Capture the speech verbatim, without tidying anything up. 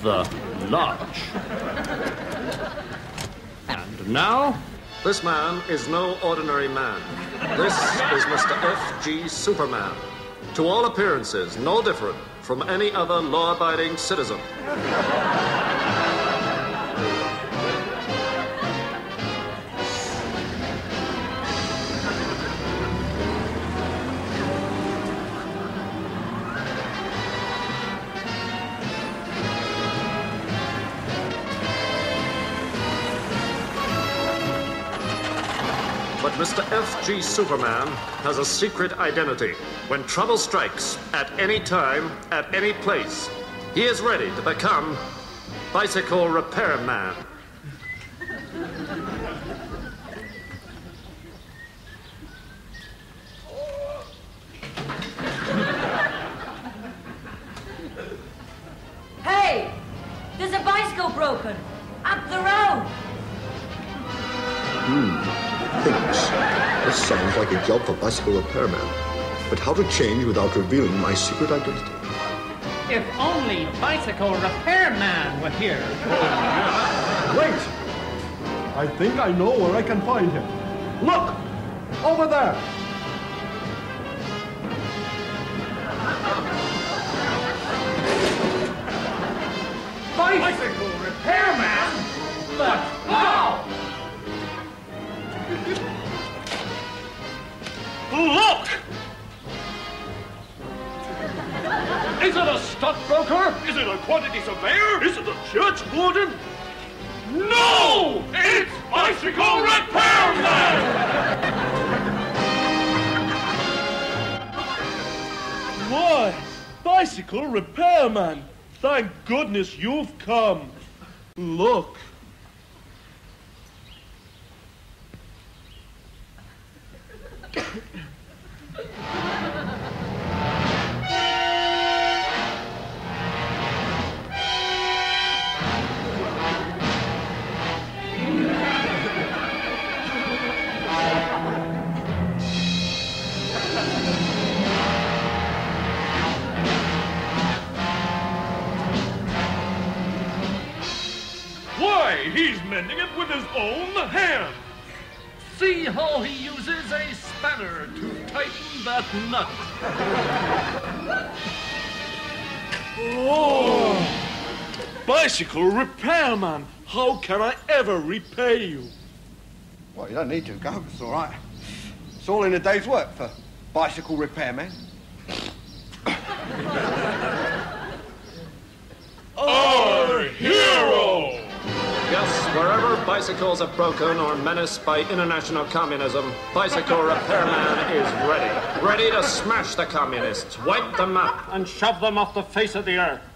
the large. And now? This man is no ordinary man. This is Mister F G Superman. To all appearances, no different from any other law-abiding citizen. But Mister F G Superman has a secret identity. When trouble strikes, at any time, at any place, he is ready to become Bicycle Repairman. Hey! There's a bicycle broken! Up the road! Hmm. Thinks. This sounds like a job for bicycle repairman. But how to change without revealing my secret identity? If only Bicycle Repairman were here. Wait! I think I know where I can find him. Look! Over there! Bicycle Repairman? But how? Look! Is it a stockbroker? Is it a quantity surveyor? Is it a church warden? No! It's Bicycle Repairman! Why, Bicycle Repairman! Thank goodness you've come. Look. Why, he's mending it with his own hand. See how he uses a spanner to tighten that nut. Oh! Bicycle Repairman, how can I ever repay you? Well, you don't need to, go. It's all right. It's all in a day's work for Bicycle Repairman. Our hero! Yes, wherever bicycles are broken or menaced by international communism, Bicycle Repairman is ready. Ready to smash the communists, wipe them out, And shove them off the face of the earth.